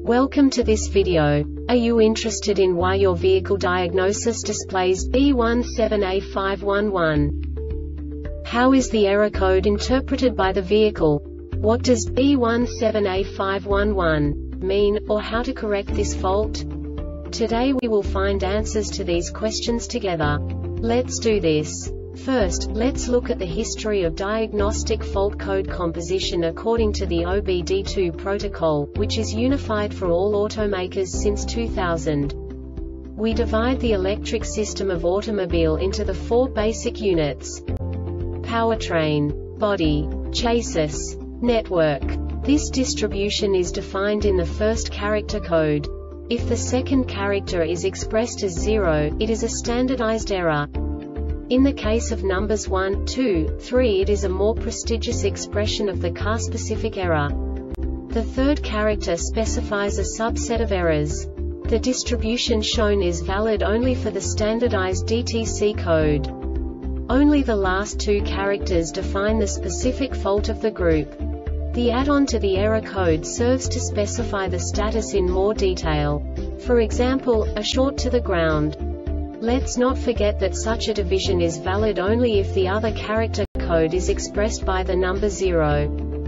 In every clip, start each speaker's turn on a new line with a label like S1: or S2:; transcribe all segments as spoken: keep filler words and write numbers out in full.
S1: Welcome to this video. Are you interested in why your vehicle diagnosis displays B one seven A five one one? How is the error code interpreted by the vehicle? What does B one seven A five one one mean, or how to correct this fault? Today we will find answers to these questions together. Let's do this. First, let's look at the history of diagnostic fault code composition according to the O B D two protocol, which is unified for all automakers since two thousand. We divide the electric system of automobile into the four basic units: powertrain, body, chassis, network. This distribution is defined in the first character code. If the second character is expressed as zero, it is a standardized error. In the case of numbers one, two, three, it is a more prestigious expression of the car-specific error. The third character specifies a subset of errors. The distribution shown is valid only for the standardized D T C code. Only the last two characters define the specific fault of the group. The add-on to the error code serves to specify the status in more detail. For example, a short to the ground. Let's not forget that such a division is valid only if the other character code is expressed by the number zero.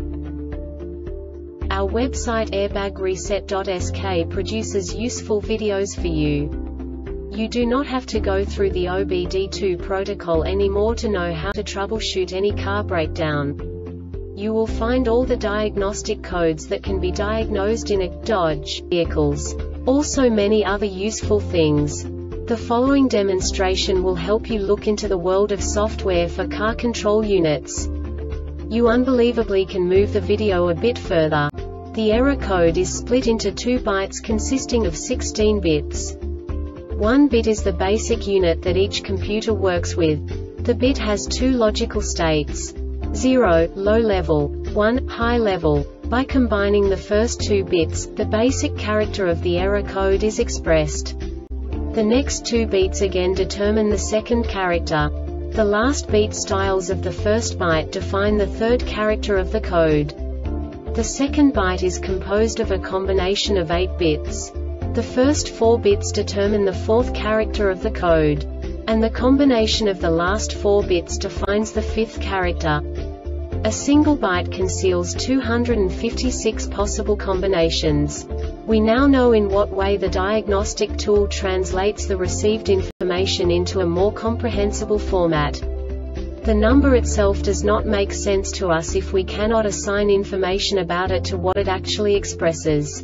S1: Our website airbag reset dot S K produces useful videos for you. You do not have to go through the O B D two protocol anymore to know how to troubleshoot any car breakdown. You will find all the diagnostic codes that can be diagnosed in a Dodge vehicles. Also many other useful things. The following demonstration will help you look into the world of software for car control units. You unbelievably can move the video a bit further. The error code is split into two bytes consisting of sixteen bits. One bit is the basic unit that each computer works with. The bit has two logical states: zero, low level, one, high level. By combining the first two bits, the basic character of the error code is expressed. The next two beats again determine the second character. The last beat styles of the first byte define the third character of the code. The second byte is composed of a combination of eight bits. The first four bits determine the fourth character of the code. And the combination of the last four bits defines the fifth character. A single byte conceals two hundred fifty-six possible combinations. We now know in what way the diagnostic tool translates the received information into a more comprehensible format. The number itself does not make sense to us if we cannot assign information about it to what it actually expresses.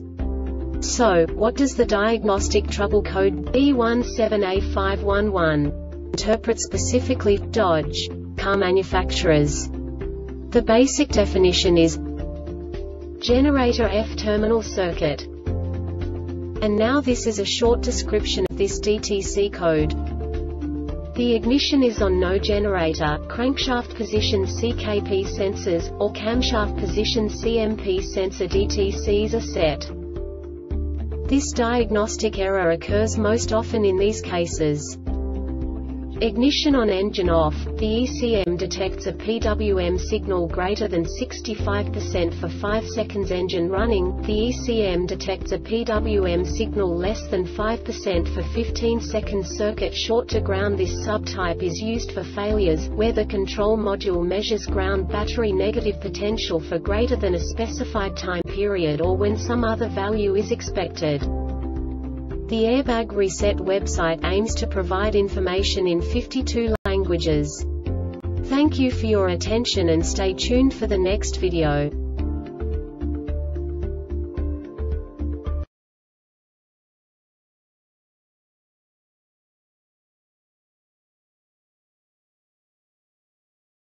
S1: So, what does the diagnostic trouble code B one seven A five one one interpret specifically for Dodge car manufacturers? The basic definition is generator F terminal circuit. And now this is a short description of this D T C code. The ignition is on no generator, crankshaft position C K P sensors, or camshaft position C M P sensor D T Cs are set. This diagnostic error occurs most often in these cases: ignition on, engine off. The E C M detects a P W M signal greater than sixty-five percent for five seconds. Engine running. The E C M detects a P W M signal less than five percent for fifteen seconds. Circuit short to ground. This subtype is used for failures where the control module measures ground battery negative potential for greater than a specified time period, or when some other value is expected. The Airbag Reset website aims to provide information in fifty-two languages. Thank you for your attention and stay tuned for the next video.